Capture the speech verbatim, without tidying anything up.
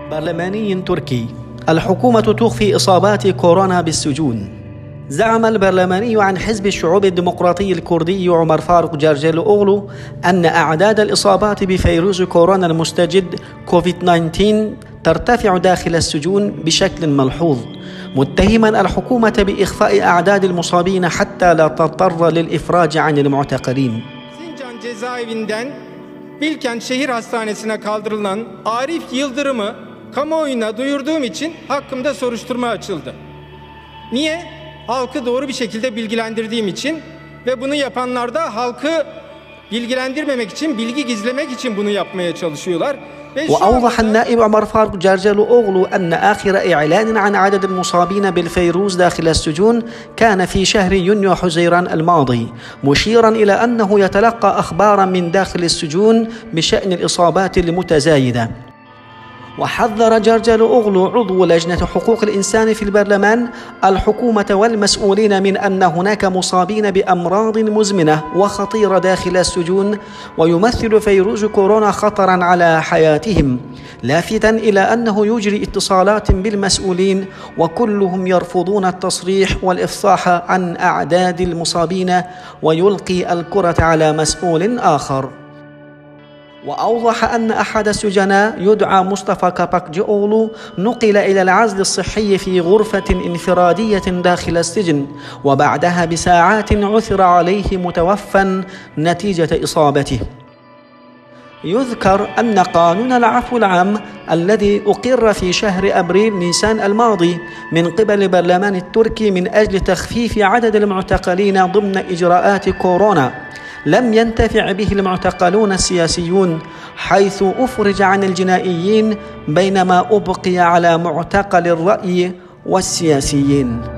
برلماني تركي: الحكومة تخفي إصابات كورونا بالسجون. زعم البرلماني عن حزب الشعوب الديمقراطي الكردي عمر فاروق جرجلوغلو أن أعداد الإصابات بفيروس كورونا المستجد كوفيد تسعة عشر ترتفع داخل السجون بشكل ملحوظ، متهما الحكومة بإخفاء أعداد المصابين حتى لا تضطر للإفراج عن المعتقلين. Sincan cezaevinden Bilkent Şehir Hastanesi'ne kaldırılan Arif Yıldırım'ı kamuoyuna duyurduğum için hakkımda soruşturma açıldı. Niye? Halkı doğru bir şekilde bilgilendirdiğim için ve bunu yapanlar da halkı bilgilendirmemek için, bilgi gizlemek için bunu yapmaya çalışıyorlar. وأوضح النائب عمر فاروق جرجلوغلو أن آخر إعلان عن عدد المصابين بالفيروس داخل السجون كان في شهر يونيو حزيران الماضي، مشيرا إلى أنه يتلقى أخبارا من داخل السجون بشأن الإصابات المتزايدة. وحذر جرجلوغلو عضو لجنة حقوق الإنسان في البرلمان الحكومة والمسؤولين من أن هناك مصابين بأمراض مزمنة وخطيرة داخل السجون، ويمثل فيروس كورونا خطرا على حياتهم، لافتا إلى أنه يجري اتصالات بالمسؤولين وكلهم يرفضون التصريح والإفصاح عن أعداد المصابين ويلقي الكرة على مسؤول آخر. وأوضح أن أحد السجناء يدعى مصطفى كاباكجيوغلو نقل إلى العزل الصحي في غرفة انفرادية داخل السجن، وبعدها بساعات عثر عليه متوفى نتيجة إصابته. يذكر أن قانون العفو العام الذي أقر في شهر أبريل نيسان الماضي من قبل البرلمان التركي من أجل تخفيف عدد المعتقلين ضمن إجراءات كورونا لم ينتفع به المعتقلون السياسيون، حيث أفرج عن الجنائيين بينما أبقي على معتقل الرأي والسياسيين.